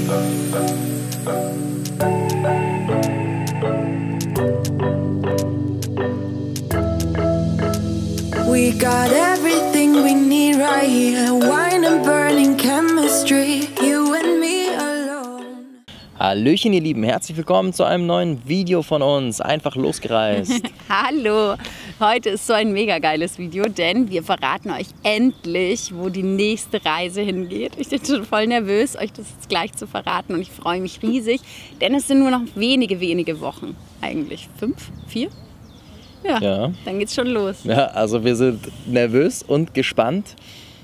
We got everything we need right here. Wine and burning chemistry. You and me alone. Hallöchen ihr Lieben, herzlich willkommen zu einem neuen Video von uns. Einfach losgereist. Hallo, heute ist so ein mega geiles Video, denn wir verraten euch endlich, wo die nächste Reise hingeht. Ich bin schon voll nervös, euch das jetzt gleich zu verraten und ich freue mich riesig, denn es sind nur noch wenige Wochen. Eigentlich 5, 4? Ja, dann geht's schon los. Ja, also wir sind nervös und gespannt,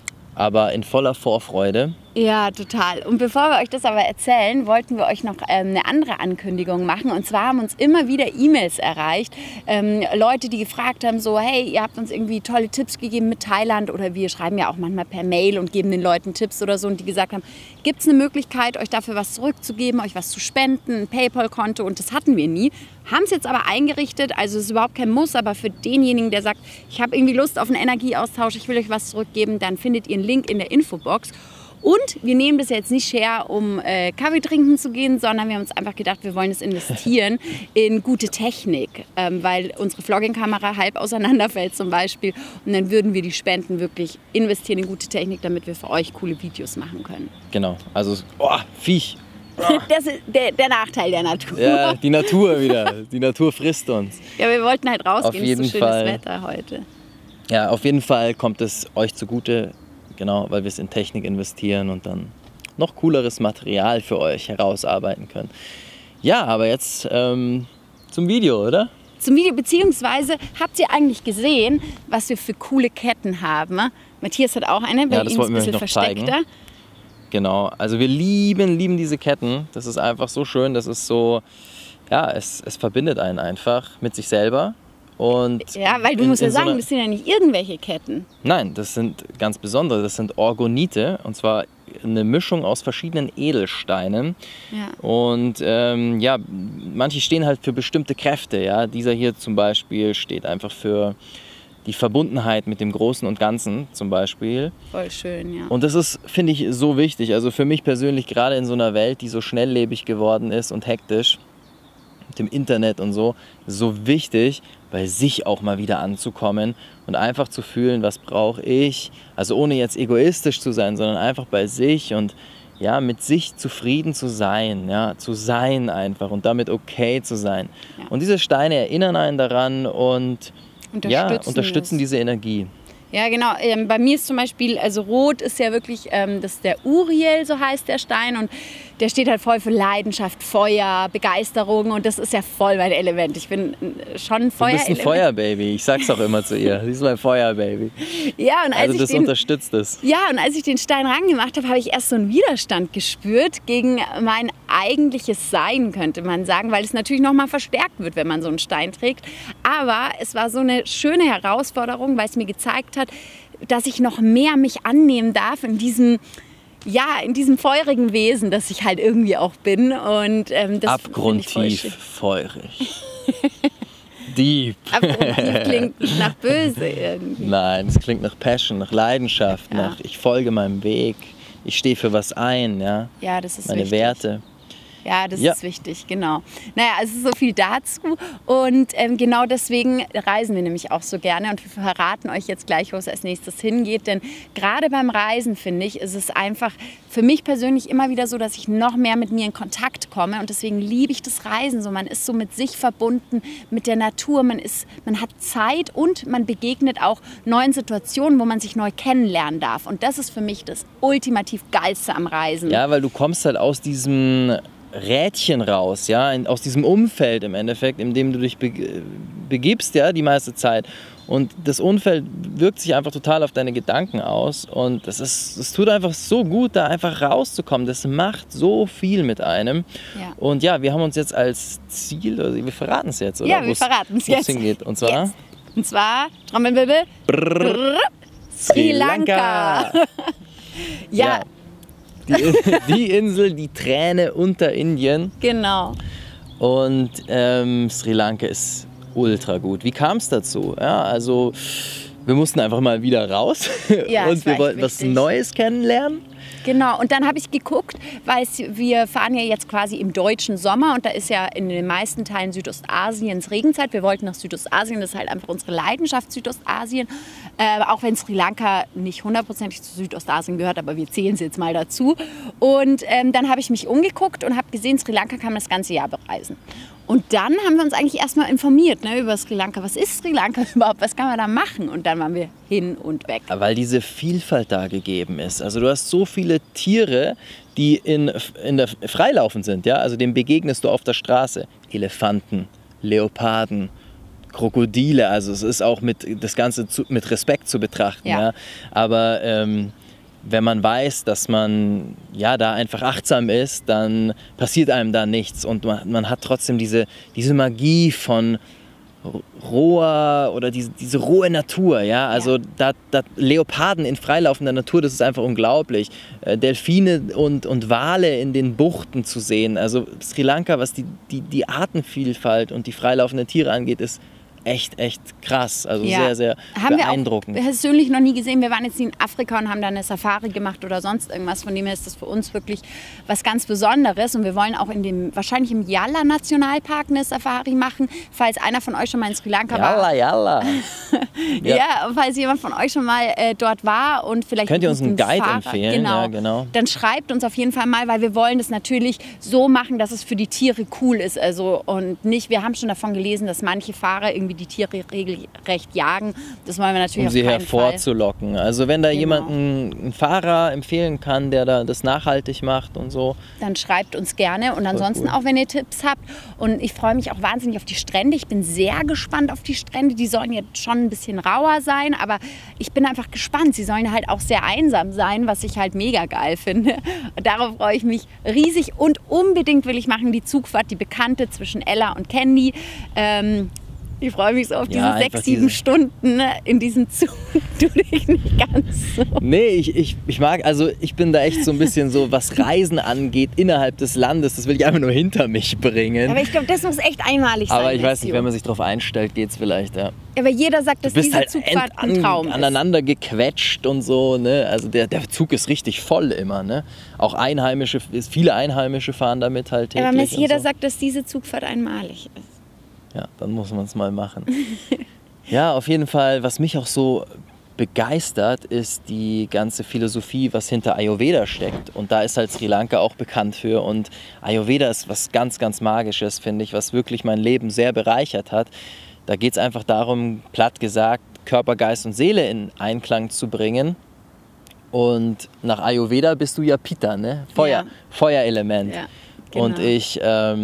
aber in voller Vorfreude. Ja, total. Und bevor wir euch das aber erzählen, wollten wir euch noch eine andere Ankündigung machen. Und zwar haben uns immer wieder E-Mails erreicht. Leute, die gefragt haben, so, hey, ihr habt uns irgendwie tolle Tipps gegeben mit Thailand. Oder wir schreiben ja auch manchmal per Mail und geben den Leuten Tipps oder so. Und die gesagt haben, gibt es eine Möglichkeit, euch dafür was zurückzugeben, euch was zu spenden, ein PayPal-Konto. Und das hatten wir nie. Haben es jetzt aber eingerichtet. Also es ist überhaupt kein Muss. Aber für denjenigen, der sagt, ich habe irgendwie Lust auf einen Energieaustausch, ich will euch was zurückgeben, dann findet ihr einen Link in der Infobox. Und wir nehmen das jetzt nicht her, um Kaffee trinken zu gehen, sondern wir haben uns einfach gedacht, wir wollen es investieren in gute Technik, weil unsere Vlogging-Kamera halb auseinanderfällt zum Beispiel. Und dann würden wir die Spenden wirklich investieren in gute Technik, damit wir für euch coole Videos machen können. Genau, also, Viech. Das ist der Nachteil der Natur. Ja, die Natur wieder. Die Natur frisst uns. Ja, wir wollten halt rausgehen, auf jeden es ist so schönes Fall. Wetter heute. Ja, auf jeden Fall kommt es euch zugute. Genau, weil wir es in Technik investieren und dann noch cooleres Material für euch herausarbeiten können. Ja, aber jetzt zum Video, oder? Zum Video, beziehungsweise habt ihr eigentlich gesehen, was wir für coole Ketten haben? Matthias hat auch eine, bei ihm ist ein bisschen versteckter. Zeigen. Genau, also wir lieben diese Ketten. Das ist einfach so schön, das ist so, ja, es verbindet einen einfach mit sich selber. Und ja, weil du musst ja sagen, das sind ja nicht irgendwelche Ketten. Nein, das sind ganz besondere, das sind Orgonite und zwar eine Mischung aus verschiedenen Edelsteinen. Ja. Und ja, manche stehen halt für bestimmte Kräfte. Ja? Dieser hier zum Beispiel steht einfach für die Verbundenheit mit dem Großen und Ganzen zum Beispiel. Voll schön, ja. Und das ist, finde ich, so wichtig. Also für mich persönlich, gerade in so einer Welt, die so schnelllebig geworden ist und hektisch, mit dem Internet und so wichtig, bei sich auch mal wieder anzukommen und einfach zu fühlen, was brauche ich, also ohne jetzt egoistisch zu sein, sondern einfach bei sich und ja, mit sich zufrieden zu sein, ja, zu sein einfach und damit okay zu sein. Ja. Und diese Steine erinnern einen daran und unterstützen diese Energie. Ja, genau. Bei mir ist zum Beispiel, also rot ist ja wirklich, das ist der Uriel, so heißt der Stein. Und der steht halt voll für Leidenschaft, Feuer, Begeisterung. Und das ist ja voll mein Element. Ich bin schon ein Feuerelement. Du bist ein Feuerbaby. Ich sag's auch immer zu ihr. Sie ist mein Feuerbaby. Ja, und als also das unterstützt es. Ja, und als ich den Stein rangemacht habe, habe ich erst so einen Widerstand gespürt gegen mein eigentliches Sein, könnte man sagen. Weil es natürlich noch mal verstärkt wird, wenn man so einen Stein trägt. Aber es war so eine schöne Herausforderung, weil es mir gezeigt hat, dass ich noch mehr mich annehmen darf in diesem feurigen Wesen, das ich halt irgendwie auch bin. Und das abgrundtief feurig. Deep. Abgrundtief klingt nach böse irgendwie. Nein, es klingt nach Passion, nach Leidenschaft, nach ich folge meinem Weg, ich stehe für was ein, ja, das ist meine wichtig. Werte. Ja, das ist wichtig, genau. Naja, es ist so viel dazu und genau deswegen reisen wir nämlich auch so gerne und wir verraten euch jetzt gleich, wo es als nächstes hingeht, denn gerade beim Reisen, finde ich, ist es einfach für mich persönlich immer wieder so, dass ich noch mehr mit mir in Kontakt komme und deswegen liebe ich das Reisen so. Man ist so mit sich verbunden, mit der Natur, man hat Zeit und man begegnet auch neuen Situationen, wo man sich neu kennenlernen darf und das ist für mich das ultimativ Geilste am Reisen. Ja, weil du kommst halt aus diesem Rädchen raus, ja, aus diesem Umfeld im Endeffekt, in dem du dich begibst, ja, die meiste Zeit. Und das Umfeld wirkt sich einfach total auf deine Gedanken aus und es tut einfach so gut, da einfach rauszukommen. Das macht so viel mit einem. Ja. Und ja, wir haben uns jetzt als Ziel, also wir verraten es jetzt, oder? Ja, wir verraten es jetzt. Hingeht. Und zwar? Jetzt. Und zwar, Trommelwirbel, Sri Lanka. Ja. Die Insel, die Träne unter Indien. Genau. Und Sri Lanka ist ultra gut. Wie kam es dazu? Ja, also wir mussten einfach mal wieder raus und wir wollten was Neues kennenlernen. Genau, und dann habe ich geguckt, weil wir fahren ja jetzt quasi im deutschen Sommer und da ist ja in den meisten Teilen Südostasiens Regenzeit. Wir wollten nach Südostasien, das ist halt einfach unsere Leidenschaft, Südostasien. Auch wenn Sri Lanka nicht hundertprozentig zu Südostasien gehört, aber wir zählen es jetzt mal dazu. Und dann habe ich mich umgeguckt und habe gesehen, Sri Lanka kann man das ganze Jahr bereisen. Und dann haben wir uns eigentlich erstmal informiert, ne, über Sri Lanka. Was ist Sri Lanka überhaupt? Was kann man da machen? Und dann waren wir hin und weg. Weil diese Vielfalt da gegeben ist. Also du hast so viele Tiere, die in der freilaufend sind. Ja? Also dem begegnest du auf der Straße. Elefanten, Leoparden, Krokodile. Also es ist auch das Ganze mit Respekt zu betrachten. Ja. Ja? Aber wenn man weiß, dass man ja da einfach achtsam ist, dann passiert einem da nichts und man hat trotzdem diese Magie von roher oder diese rohe Natur, ja, also da Leoparden in freilaufender Natur, das ist einfach unglaublich. Delfine und Wale in den Buchten zu sehen, also Sri Lanka, was die Artenvielfalt und die freilaufenden Tiere angeht, ist echt krass, also sehr, sehr beeindruckend. Haben wir auch persönlich noch nie gesehen. Wir waren jetzt nie in Afrika und haben da eine Safari gemacht oder sonst irgendwas. Von dem her ist das für uns wirklich was ganz Besonderes. Und wir wollen auch wahrscheinlich im Yala-Nationalpark eine Safari machen. Falls einer von euch schon mal in Sri Lanka war. Yalla. Ja, falls jemand von euch schon mal dort war und vielleicht könnt ihr uns einen Guide empfehlen? Genau. Ja, genau. Dann schreibt uns auf jeden Fall mal, weil wir wollen das natürlich so machen, dass es für die Tiere cool ist. Also und nicht, wir haben schon davon gelesen, dass manche Fahrer irgendwie die Tiere regelrecht jagen. Das wollen wir natürlich um sie auf keinen hervorzulocken. Also wenn da jemand einen Fahrer empfehlen kann, der da das nachhaltig macht und so. Dann schreibt uns gerne und ansonsten auch, wenn ihr Tipps habt. Und ich freue mich auch wahnsinnig auf die Strände. Ich bin sehr gespannt auf die Strände. Die sollen jetzt schon ein bisschen rauer sein, aber ich bin einfach gespannt. Sie sollen halt auch sehr einsam sein, was ich halt mega geil finde. Und darauf freue ich mich riesig und unbedingt will ich machen die Zugfahrt, die bekannte zwischen Ella und Candy. Ich freue mich so auf diese 6-7 Stunden in diesem Zug. Du dich nicht ganz so. Nee, ich mag, also ich bin da echt so ein bisschen so, was Reisen angeht innerhalb des Landes, das will ich einfach nur hinter mich bringen. Aber ich glaube, das muss echt einmalig sein. Aber ich weiß nicht, wenn man sich darauf einsteilt, geht's vielleicht, ja. Aber jeder sagt, dass diese halt Zugfahrt ein Traum ist. Aneinander gequetscht und so, ne? Also der Zug ist richtig voll immer, ne? Auch viele Einheimische fahren damit halt täglich. Aber jeder so. sagt, dass diese Zugfahrt einmalig ist. Ja, dann muss man es mal machen. Ja, auf jeden Fall, was mich auch so begeistert, ist die ganze Philosophie, was hinter Ayurveda steckt. Und da ist halt Sri Lanka auch bekannt für. Und Ayurveda ist was ganz Magisches, finde ich, was wirklich mein Leben sehr bereichert hat. Da geht es einfach darum, platt gesagt, Körper, Geist und Seele in Einklang zu bringen. Und nach Ayurveda bist du ja Pitta, ne? Feuerelement. Ja, genau. Und ich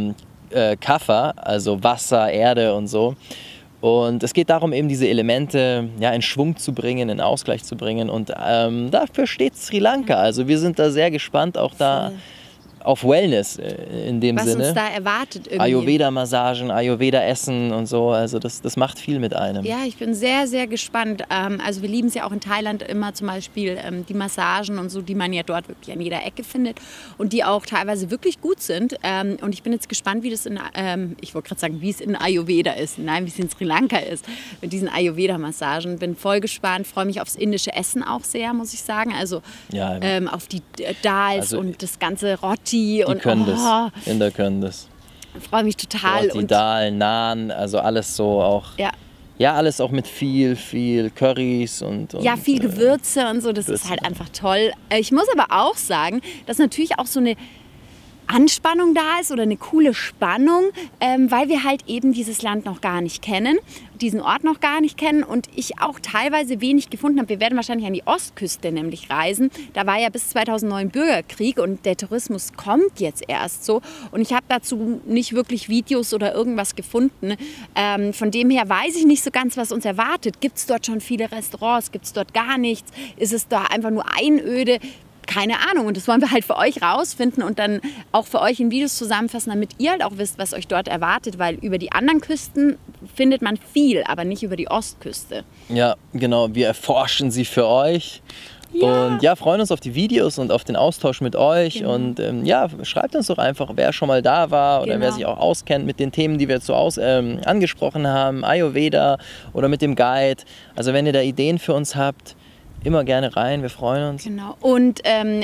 Kapha, also Wasser, Erde und so. Und es geht darum, eben diese Elemente in Schwung zu bringen, in Ausgleich zu bringen. Und dafür steht Sri Lanka. Also wir sind da sehr gespannt, auch da auf Wellness in dem Sinne. Was uns da erwartet irgendwie. Ayurveda-Massagen, Ayurveda-Essen und so. Also das macht viel mit einem. Ja, ich bin sehr, sehr gespannt. Also wir lieben es ja auch in Thailand immer zum Beispiel die Massagen und so, die man ja dort wirklich an jeder Ecke findet und die auch teilweise wirklich gut sind. Und ich bin jetzt gespannt, wie das ich wollte gerade sagen, wie es in Ayurveda ist. Nein, wie es in Sri Lanka ist mit diesen Ayurveda-Massagen. Bin voll gespannt, freue mich aufs indische Essen auch sehr, muss ich sagen. Also auf die Dals und das ganze Roti. Die können das. Inder können das. Ich freue mich total. Die Dal, Naan, also alles so auch. Ja, alles auch mit viel Currys und ja, viel Gewürze und so. Das ist halt einfach toll. Ich muss aber auch sagen, dass natürlich auch so eine Anspannung da ist oder eine coole Spannung, weil wir halt eben dieses Land noch gar nicht kennen, diesen Ort noch gar nicht kennen und ich auch teilweise wenig gefunden habe. Wir werden wahrscheinlich an die Ostküste nämlich reisen. Da war ja bis 2009 Bürgerkrieg und der Tourismus kommt jetzt erst so und ich habe dazu nicht wirklich Videos oder irgendwas gefunden. Von dem her weiß ich nicht so ganz, was uns erwartet. Gibt es dort schon viele Restaurants? Gibt es dort gar nichts? Ist es da einfach nur Einöde? Keine Ahnung. Und das wollen wir halt für euch rausfinden und dann auch für euch in Videos zusammenfassen, damit ihr halt auch wisst, was euch dort erwartet. Weil über die anderen Küsten findet man viel, aber nicht über die Ostküste. Ja, genau. Wir erforschen sie für euch. Ja. Und freuen uns auf die Videos und auf den Austausch mit euch. Genau. Und schreibt uns doch einfach, wer schon mal da war oder wer sich auch auskennt mit den Themen, die wir jetzt so angesprochen haben. Ayurveda oder mit dem Guide. Also wenn ihr da Ideen für uns habt, immer gerne rein, wir freuen uns. Genau. Und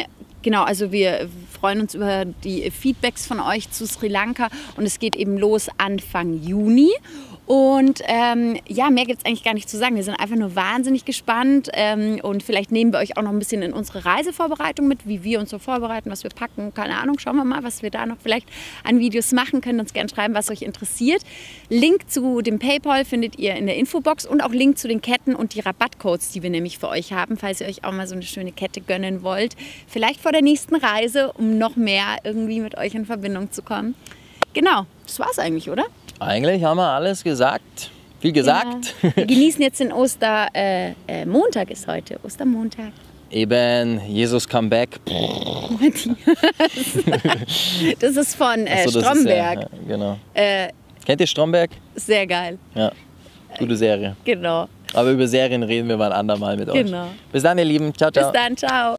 Genau, also wir freuen uns über die Feedbacks von euch zu Sri Lanka und es geht eben los Anfang Juni. Und ja, mehr gibt es eigentlich gar nicht zu sagen. Wir sind einfach nur wahnsinnig gespannt und vielleicht nehmen wir euch auch noch ein bisschen in unsere Reisevorbereitung mit, wie wir uns so vorbereiten, was wir packen, keine Ahnung. Schauen wir mal, was wir da noch vielleicht an Videos machen. Könnt uns gerne schreiben, was euch interessiert. Link zu dem PayPal findet ihr in der Infobox und auch Link zu den Ketten und die Rabattcodes, die wir nämlich für euch haben, falls ihr euch auch mal so eine schöne Kette gönnen wollt. Vielleicht vor der nächsten Reise, um noch mehr irgendwie mit euch in Verbindung zu kommen. Genau, das war's eigentlich, oder? Eigentlich haben wir alles gesagt. Viel gesagt. Ja. Wir genießen jetzt den Montag ist heute, Ostermontag. Eben, Jesus come back. Das ist von Achso, das Stromberg. Ist ja, genau. Kennt ihr Stromberg? Sehr geil. Ja, gute Serie. Genau. Aber über Serien reden wir mal ein andermal mit euch. Genau. Bis dann, ihr Lieben. Ciao, ciao. Bis dann, ciao.